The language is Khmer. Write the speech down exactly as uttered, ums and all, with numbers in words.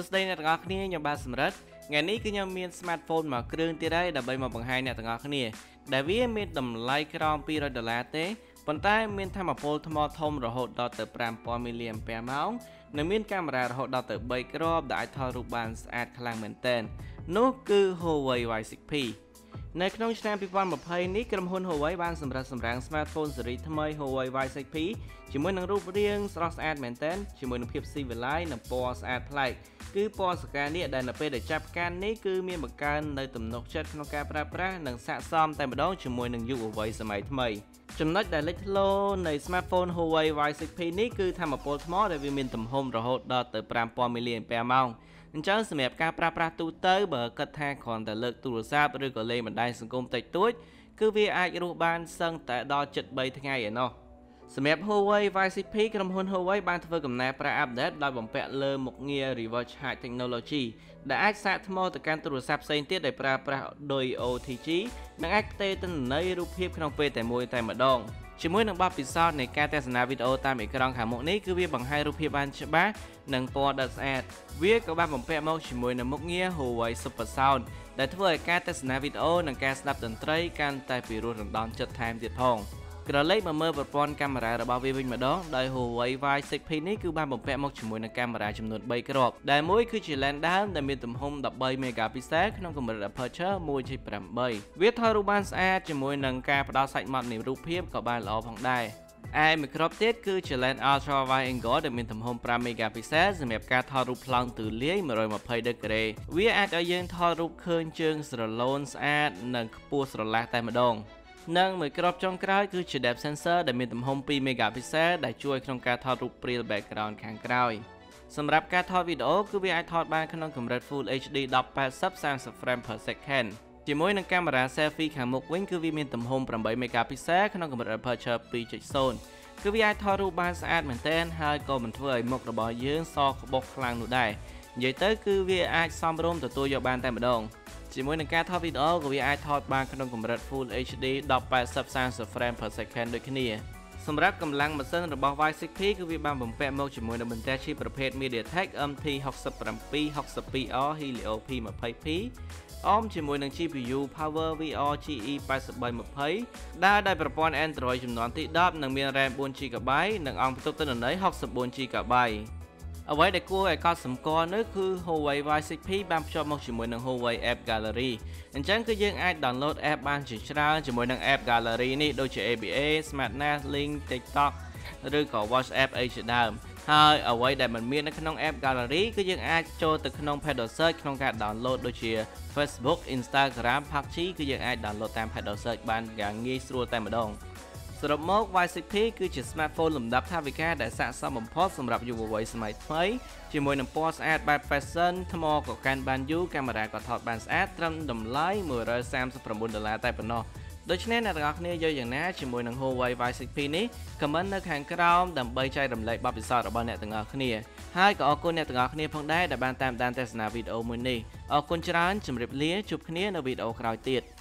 សួស្តីអ្នកទាំងអស់គ្នាខ្ញុំបាទសម្រិទ្ធថ្ងៃនេះគឺខ្ញុំមាន smartphone មួយគ្រឿងទៀតហើយដើម្បីមកបង្ហាញអ្នកទាំងអស់គ្នាដែលវាមានតម្លៃក្រោមពីររយដុល្លារទេប៉ុន្តែមានថាមពលថ្មធំរហូតដល់ទៅប្រាំពាន់មីលីអាំពែម៉ោងនិងមានកាមេរ៉ារហូតដល់ទៅបីគ្រាប់ដែលអាចថតរូបបានស្អាតខ្លាំងមែនទែននោះគឺ Huawei វ៉ៃ សិច ភី នៅក្នុងឆ្នាំពីរពាន់ម្ភៃនេះក្រុមហ៊ុន Huawei បានសម្រាប់សម្រាំង smartphone ស៊េរីថ្មី Huawei វ៉ៃ សិច ភី ជាមួយនឹងរូបរាងស្រស់ស្អាតមែនទែនជាមួយនឹងភាពស៊ីវិល័យនិងពណ៌ស្អាតប្លែកគឺពណ៌សកានេះដែលនៅពេលដែលចាប់កាន់នេះគឺមានបង្កើននៅទំនុកចិត្តក្នុងការប្រើប្រាស់និងស័ក្តិសមតែម្ដងជាមួយនឹងយុវវ័យសម័យថ្មីចំណុចដែលលេចធ្លោនៃ smartphone Huawei វ៉ៃ សិច ភី នេះគឺថាមពលថ្មដែលវាមានទំហំរហូតដល់ទៅប្រាំពាន់មីលីអាំពែម៉ោងអញ្ចឹងសម្រាប់ការប្រើប្រាស់ទូទៅបើគិតថាគ្រាន់តែលើកទូរស័ព្ទឬក៏លេងបណ្ដាញសង្គមតិចតួចគឺវាអាចរស់បានសឹងតែដល់ជិតបីថ្ងៃឯណោះសម្រាប់ Huawei វ៉ៃ សិច ភី ក្រុមហ៊ុន Huawei បានធ្វើកំណែប្រាអាប់ដេតដោយបំពាក់លើមុខងារ Reverse Height Technology ដែលអាចសាកថ្មទៅកាន់ទូរស័ព្ទផ្សេងទៀតដែលប្រើប្រាស់ដោយ អូ ទី ជី និងអាចផ្ទេរទិន្នន័យរូបភាពក្នុងពេលតែមួយតែម្ដងជាមួយនឹងបទពិសោធន៍នៃការទស្សនាវីដេអូតាមអេក្រង់ខាងមុខនេះគឺវាបង្ហាញរូបភាពបានច្បាស់និងពណ៌ដិតស្អាតវាក៏បានបំពាក់មកជាមួយនឹងមុខងារ Huawei Super Sound ដែលធ្វើឲ្យការទស្សនាវីដេអូនិងការស្ដាប់តន្ត្រីកាន់តែពិរោះរណ្ដំចិត្តថែមទៀតផងក្រឡេកមកមើលប្រព័ន្ធកាមេរ៉ារបស់វាវិញម្ដងដោយ Huawei វ៉ៃ សិច ភី នេះគឺបានបំពាក់មកជាមួយនឹងកាមេរ៉ាចំនួនបីគ្រាប់ដែលមួយគឺជា lens ដើមដែលមានទំហំ 13 megapixel ក្នុងកម្រិត aperture មួយ ភាគ ប្រាំ វាថតរូបបានស្អាតជាមួយនឹងការផ្ដល់សាច់ម៉ត់នៃរូបភាពក៏បានល្អផងដែរឯមួយគ្រាប់ទៀតគឺជា lens ultra wide angle ដែលមានទំហំ ប្រាំ megapixel សម្រាប់ការថតរូបប្លង់ទូលាយ một trăm hai mươi ដឺក្រេវាអាចឲ្យយើងថតរូបឃើញជើងស្រឡូនស្អាតនិងខ្ពស់ស្រឡះតែម្ដងនិងមួយគ្រាប់ចុងក្រោយគឺជា depth sensor ដែលមានទំហំ ពីរ megapixel ដែលជួយក្នុងការថតរូបព្រាល background ខាងក្រោយសម្រាប់ការថតវីដេអូគឺវាអាចថតបានក្នុងកម្រិត Full អេច ឌី 1080 30 frame per second ជាមួយនឹងកាមេរ៉ា selfie ខាងមុខវិញគឺវាមានទំហំ 8 megapixel ក្នុងកម្រិត aperture ពីរ 0 គឺវាអាចថតរូបបានស្អាតមែនទែនហើយក៏មិនធ្វើឲ្យមុខរបស់យើងសក្បុសខ្លាំងនោះដែរនិយាយទៅគឺវាអាចសមរម្យទទួលយកបានតែម្ដងជាមួយនឹងការថតវីដេអូក៏វាអាចថតបានក្នុងកម្រិត Full អេច ឌី 1080 30 frame per second ដូចគ្នាសម្រាប់កម្លាំងម៉ាស៊ីនរបស់ វ៉ៃ សិច ភី គឺវាបានបំពាក់មកជាមួយនឹងបន្ទះឈីបប្រភេទ MediaTek អឹម ធី หกสิบเจ็ด หกสิบสอง អារ Helio พี ยี่สิบ พี អមជាមួយនឹង ជី พี ยู Power វី อาร์ จี อี แปดสิบ ยี่สิบ ដែលដោយប្រព័ន្ធ Android ចំនួនទីដប់និងមាន RAM 4 ជីហ្គាបៃ និងអង្គផ្ទុកទិន្នន័យ หกสิบสี่ ជីហ្គាបៃអ្វីដែលគួរឲ្យកត់សម្គាល់នោះគឺ Huawei វ៉ៃ សិច ភី បានភ្ជាប់មកជាមួយនឹង Huawei App Gallery អញ្ចឹងគឺយើងអាច download app បានជាច្រើនជាមួយនឹង App Gallery នេះដូចជា เอ บี เอ SmartNAS Link TikTok ឬក៏ WhatsApp អីជាដើមហើយអ្វីដែលមិនមាននៅក្នុង App Gallery គឺយើងអាចចូលទៅក្នុង Paddle Search ក្នុងការ download ដូចជា Facebook Instagram ផាប់ ជី គឺយើងអាច download តាម Paddle Search បានយ៉ាងងាយស្រួលតែម្ដងសរុបមក វ៉ៃ សិច ភី គឺជា smartphone លំដាប់ថវិកាដែលស័ក្តិសមបំផុតសម្រាប់យុវវ័យសម័យថ្មីជាមួយនឹងពណ៌ស្អាតបែប fashion ថ្មក៏កាន់បានយូរកាមេរ៉ាក៏ថតបានស្អាតត្រឹមតម្លៃមួយរយសាមសិបប្រាំបួនដុល្លារតែប៉ុណ្ណោះដូច្នេះអ្នកទាំងអស់គ្នាយកយ៉ាងណាជាមួយនឹង Huawei វ៉ៃ សិច ភី នេះ comment នៅខាងក្រោមដើម្បីចែករំលែកបទពិសោធន៍របស់អ្នកទាំងអស់គ្នាហើយក៏អរគុណអ្នកទាំងអស់គ្នាផងដែរដែលបានតាមដានទស្សនាវីដេអូមួយនេះអរគុណច្រើនជម្រាបលាជួបគ្នានៅវីដេអូក្រោយទៀត